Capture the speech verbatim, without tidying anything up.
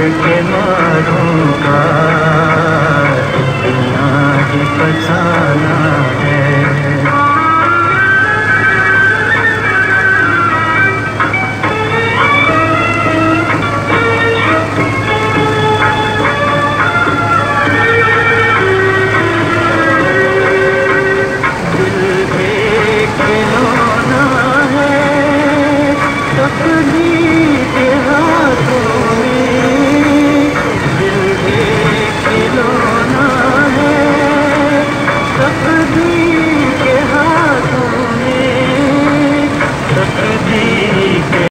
के मारूंगा, इतना ही फसाना है। दिल एक खिलौना है, तकदीर